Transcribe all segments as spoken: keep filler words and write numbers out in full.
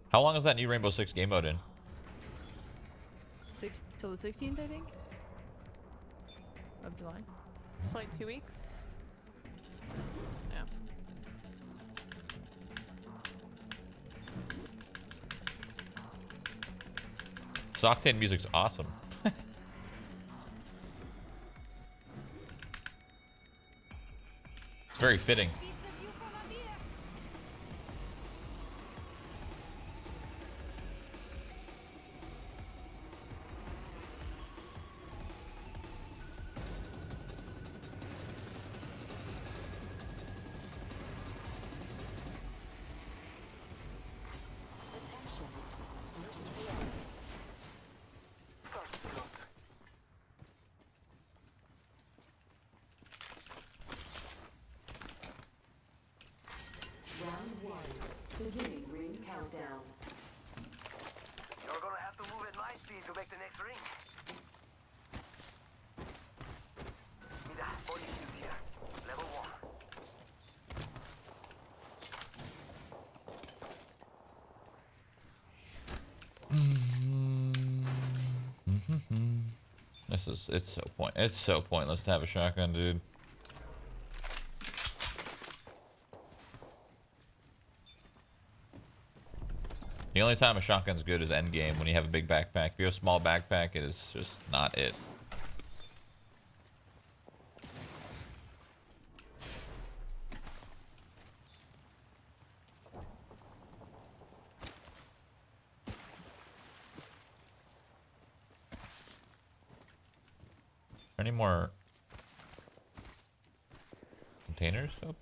How long is that new Rainbow Six game mode in? Six till the sixteenth, I think, of July. It's like two weeks. Yeah. This Octane music's awesome. It's very fitting. Round one, beginning ring countdown. You're gonna have to move at my speed to make the next ring. Mira, body shield here. Level one. This is it's so point it's so pointless to have a shotgun, dude. The only time a shotgun's good is end game when you have a big backpack. If you have a small backpack, it is just not it. Any more containers up?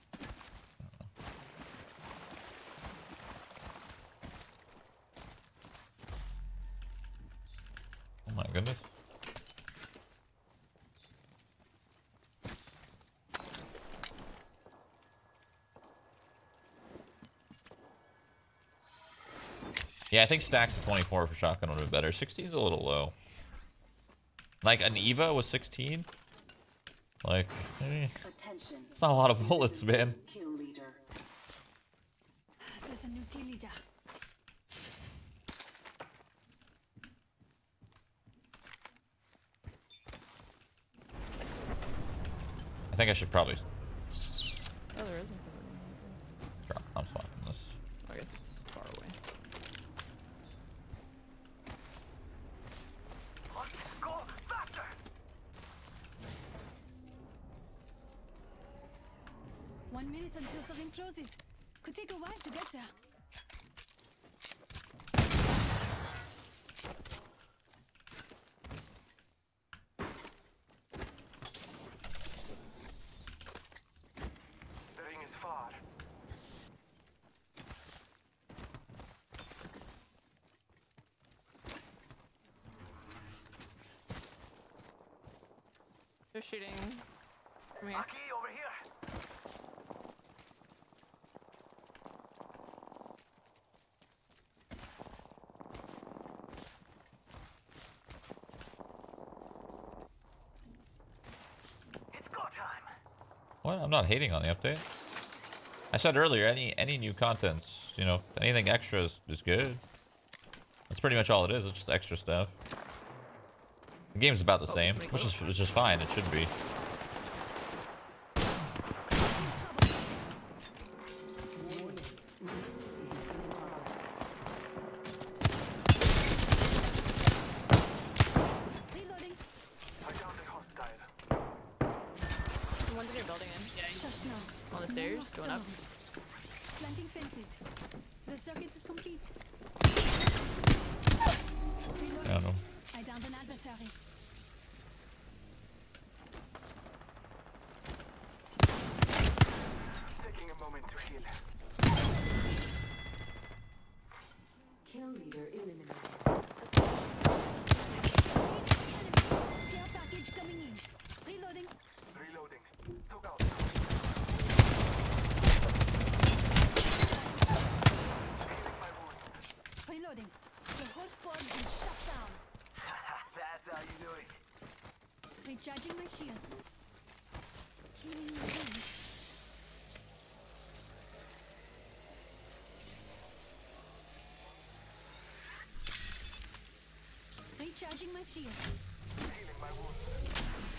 Oh my goodness. Yeah, I think stacks of twenty-four for shotgun would have been better. sixteen is a little low. Like an Eva was sixteen. Like, eh, it's not a lot of bullets, man. Kill leader. This is a new kill leader. I think I should probably. Oh, there isn't somebody. Drop. I'm fine on this. I guess it's far away. Go faster! One minute until the ring closes. Could take a while to get there. The ring is far. They're shooting from here. Aki, over here. It's go time. What? I'm not hating on the update. I said earlier, any any new contents, you know, anything extra is, is good. That's pretty much all it is. It's just extra stuff. The game's about the same, which is which is fine. It should be. Reloading. I downed a hostile. The ones that you're building in. Shush now. On the stairs, No going up. stones. Planting fences. The circuit is complete. I don't know. I downed an adversary. Taking a moment to heal. Kill leader eliminated. Care package coming in. Reloading. Reloading. Took out. Healing my wound. Reloading. The whole squad is shut down. That's how you do Recharging my shield. Healing my wounds.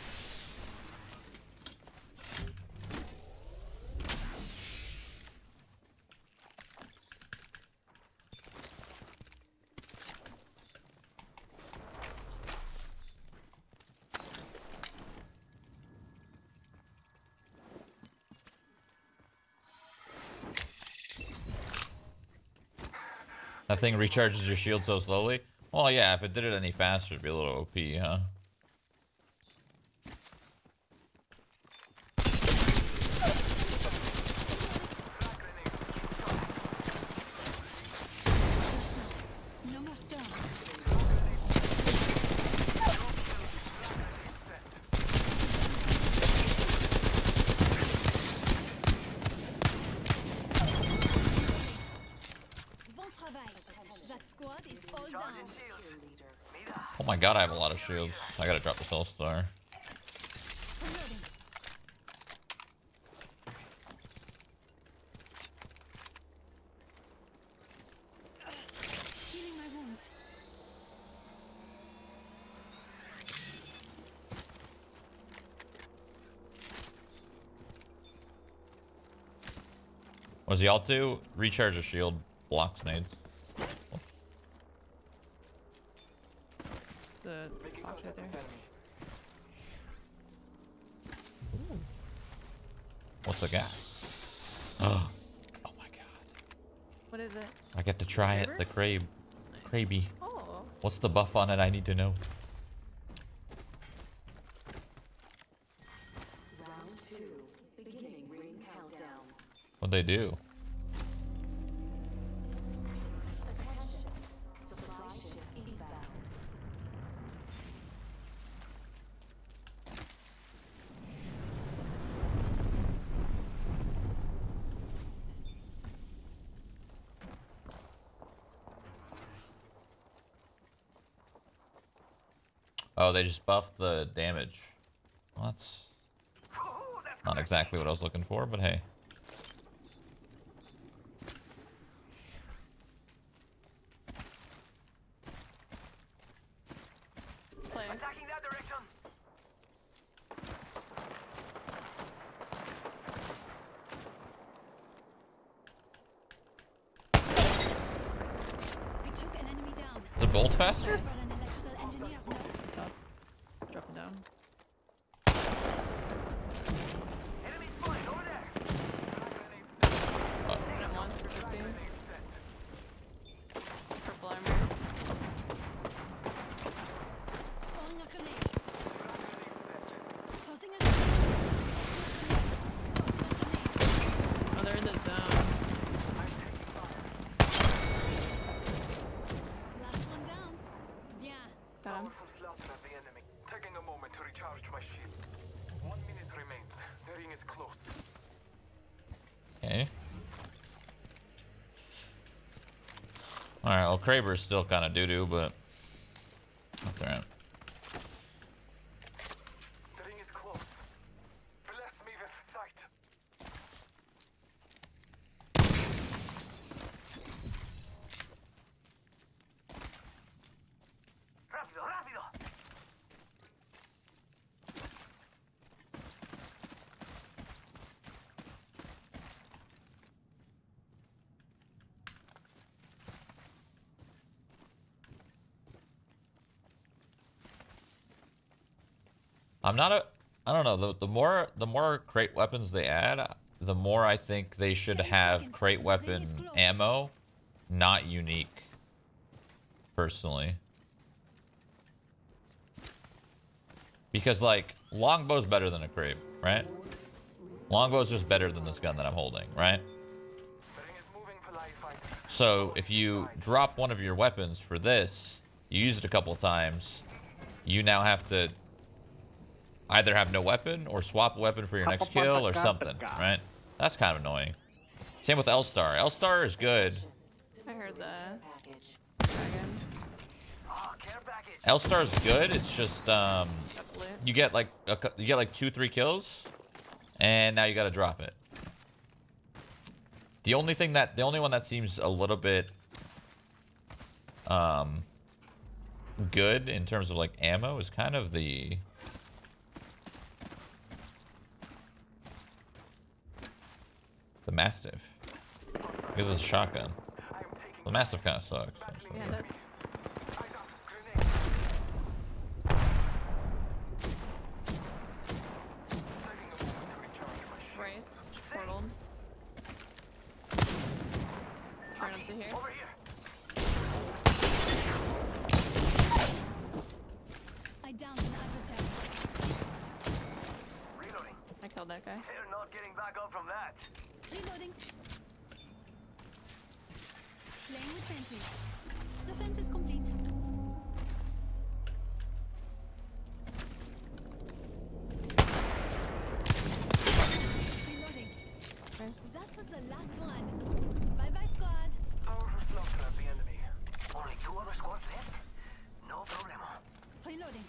That thing recharges your shield so slowly? Well, yeah, if it did it any faster, it'd be a little O P, huh? No more stones. Bon travail. That squad is all down. Oh my god, I have a lot of shields. I gotta drop the soul star. Reloading. Healing my wounds. Was the alt two? Recharge a shield, blocks nades. The box right there. What's the gap? Oh, oh my god. What is it? I get to try it, Kraber? the Krabe. Kraby. Oh. What's the buff on it? I need to know. Round two. Beginning ring countdown. What'd they do? Attention. Supply ship inbound. Oh, they just buffed the damage. Well, that's not exactly what I was looking for, but hey. Play. Attacking that direction. I took an enemy down. Is it bolt faster? For an electrical engineer. No. Top. Dropping down. Enemy spotted over there. Oh, Hit him once for fifteen. Purple armor. Throwing a grenade. Tossing a grenade. Tossing a grenade. Oh, they're in the zone. Last one down. Bien. Got him. Powerful slaughter of the enemy. Taking a moment to recharge my shields. One minute remains. The ring is close. okay. Alright, well, Kraber's still kind of doo-doo, but that's alright. The ring is close. Bless me with sight. Rápido, rápido. I'm not a... I don't know. The, the more the more crate weapons they add, the more I think they should have crate weapon ammo not unique. Personally. Because, like, longbow's better than a crate, right? Longbow's just better than this gun that I'm holding, right? The ring is moving for life fighter. So, if you drop one of your weapons for this, you use it a couple of times, you now have to either have no weapon or swap a weapon for your next kill or something, right? That's kind of annoying. Same with L-Star. L-Star is good. I heard that. Package. Dragon. Oh, care package. L-Star is good. It's just um, Got lit. you get like a, cou- you get like two, three kills, and now you got to drop it. The only thing that the only one that seems a little bit um good in terms of like ammo is kind of the the Mastiff, because it's a shotgun. The Mastiff kind of sucks. Actually. Yeah, that, right. Portal. Turn up to here. I downed an adversary. Reloading. I killed that guy. They're not getting back up from that. Reloading. Playing with fences. The fence is complete. Reloading. That was the last one. Bye bye, squad. Powerful slaughter of the enemy. Only two other squads left? No problemo. Reloading.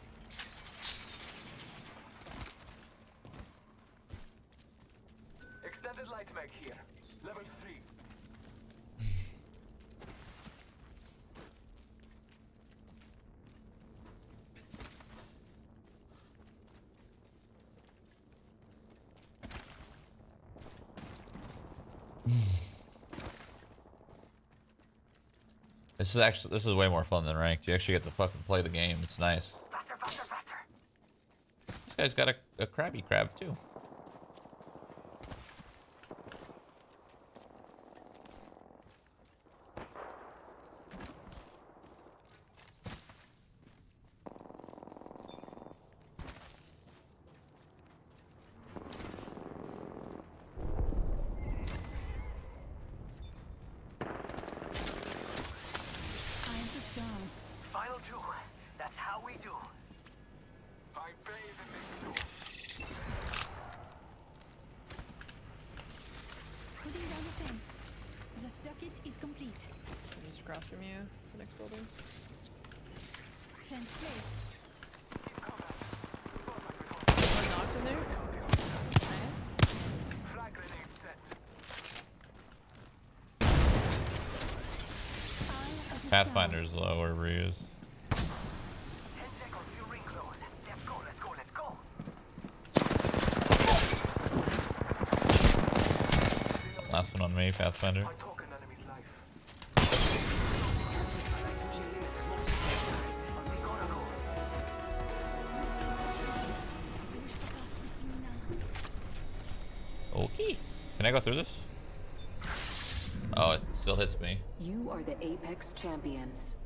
Extended light mag here. Level three. This is actually this is way more fun than ranked. You actually get to fucking play the game. It's nice. Faster, faster, faster. This guy's got a, a crabby crab too. Iron's a stone. Final two. That's how we do. I bathe in this blue. Putting down the fence. The circuit is complete. Just across from you. The next building. Fence placed. One knocked in there. Nice. Flag grenade set. Eye of the Pathfinder's low or reuse. Ten seconds till ring close. Let's go, let's go, let's go. Last one on me, Pathfinder. I took an enemy's life. We gotta go. Okay. Can I go through this? Oh, it still hits me. You are the Apex champions.